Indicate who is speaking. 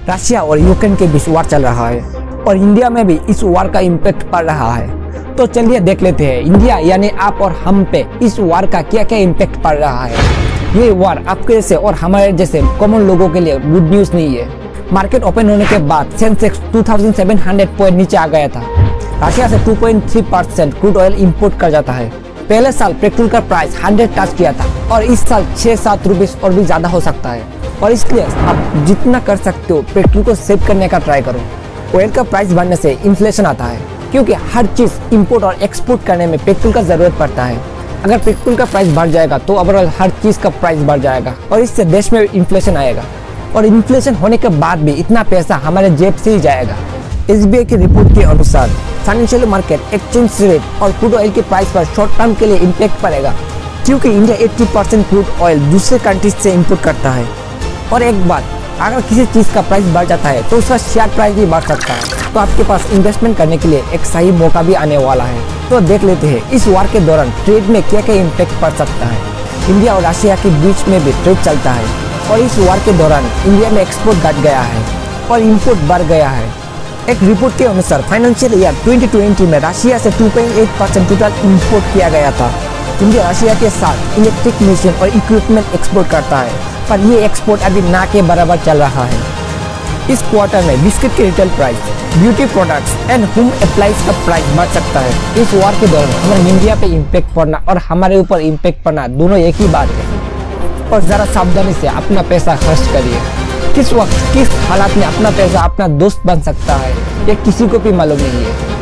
Speaker 1: Russia और Ukraine के बीच वार चल रहा है और इंडिया में भी इस वार का इम्पैक्ट पड़ रहा है। तो चलिए देख लेते हैं इंडिया यानी आप और हम पे इस वार का क्या क्या इम्पैक्ट पड़ रहा है। ये वार आपके जैसे और हमारे जैसे कॉमन लोगों के लिए गुड न्यूज नहीं है। मार्केट ओपन होने के बाद सेंसेक्स 2700 पॉइंट नीचे आ गया था। रशिया से 2.3% क्रूड ऑयल इंपोर्ट कर जाता है। पहले साल पेट्रोल का प्राइस 100 टच किया था और इस साल 6-7 रुपये और भी ज्यादा हो सकता है। और इसलिए आप जितना कर सकते हो पेट्रोल को सेव करने का ट्राई करो। ऑयल का प्राइस बढ़ने से इन्फ्लेशन आता है, क्योंकि हर चीज इंपोर्ट और एक्सपोर्ट करने में पेट्रोल का जरूरत पड़ता है। अगर पेट्रोल का प्राइस बढ़ जाएगा तो ओवरऑल हर चीज का प्राइस बढ़ जाएगा और इससे देश में इन्फ्लेशन आएगा। और इन्फ्लेशन होने के बाद भी इतना पैसा हमारे जेब से ही जाएगा। SBI की रिपोर्ट के अनुसार फाइनेंशियल मार्केट, एक्सचेंज रेट और क्रूड ऑयल के प्राइस पर शॉर्ट टर्म के लिए इम्पैक्ट पड़ेगा, क्योंकि इंडिया 80% क्रूड ऑयल दूसरे कंट्रीज से इंपोर्ट करता है। और एक बात, अगर किसी चीज का प्राइस बढ़ जाता है तो उसका शेयर प्राइस भी बढ़ सकता है। तो आपके पास इन्वेस्टमेंट करने के लिए एक सही मौका भी आने वाला है। तो देख लेते हैं इस वार के दौरान ट्रेड में क्या क्या इम्पैक्ट पड़ सकता है। इंडिया और रशिया के बीच में भी ट्रेड चलता है और इस वार के दौरान इंडिया में एक्सपोर्ट घट गया है और इम्पोर्ट बढ़ गया है। एक रिपोर्ट के अनुसार फाइनेंशियल ईयर 2020 में रशिया से 2.8% टोटल इंपोर्ट किया गया था। इंडिया रशिया के साथ इलेक्ट्रिक मशीन और इक्विपमेंट एक्सपोर्ट करता है, पर ये एक्सपोर्ट अभी ना के बराबर चल रहा है। इस क्वार्टर में बिस्किट के retail price, beauty products and home appliance का प्राइस बढ़ सकता है। इस वार के दौरान हमारे इंडिया पे इम्पैक्ट पड़ना और हमारे ऊपर इम्पैक्ट पड़ना दोनों एक ही बात है। और जरा सावधानी से अपना पैसा खर्च करिए। किस वक्त किस हालात में अपना पैसा अपना दोस्त बन सकता है ये किसी को भी मालूम नहीं है।